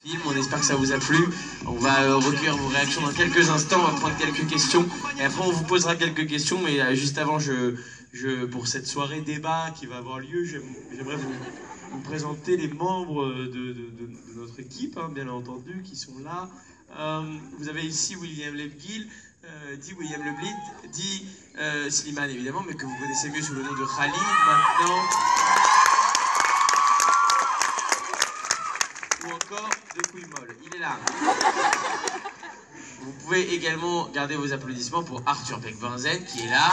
On espère que ça vous a plu. On va recueillir vos réactions dans quelques instants. On va prendre quelques questions et après on vous posera quelques questions. Mais juste avant, pour cette soirée débat qui va avoir lieu, j'aimerais vous présenter les membres de notre équipe, hein, bien entendu, qui sont là. Vous avez ici William Lebguil, dit William Leblit, dit Slimane évidemment, mais que vous connaissez mieux sous le nom de Khalid maintenant. Ou encore de couilles molles. Il est là. Vous pouvez également garder vos applaudissements pour Arthur Beck-Benzen qui est là,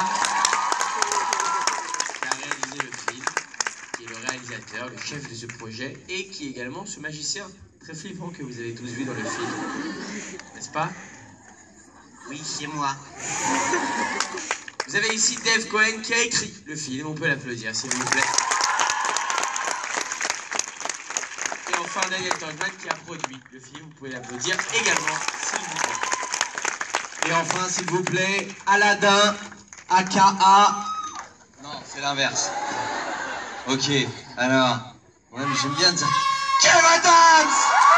qui a réalisé le film, qui est le réalisateur, le chef de ce projet et qui est également ce magicien très flippant que vous avez tous vu dans le film. N'est-ce pas? Oui, c'est moi. Vous avez ici Dave Cohen qui a écrit le film. On peut l'applaudir s'il vous plaît. Enfin, Daniel Torgman qui a produit le film, vous pouvez l'applaudir également, s'il vous plaît. Et enfin, s'il vous plaît, Aladdin, aka... Non, c'est l'inverse. Ok, alors... Ouais, mais j'aime bien dire... Kev Adams.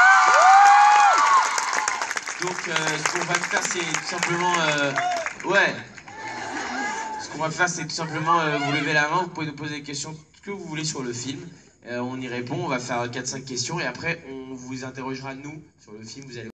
Donc, ce qu'on va faire, c'est tout simplement... ouais. Ce qu'on va faire, c'est tout simplement vous lever la main, vous pouvez nous poser des questions, ce que vous voulez sur le film. On y répond, on va faire 4-5 questions et après on vous interrogera nous sur le film, vous allez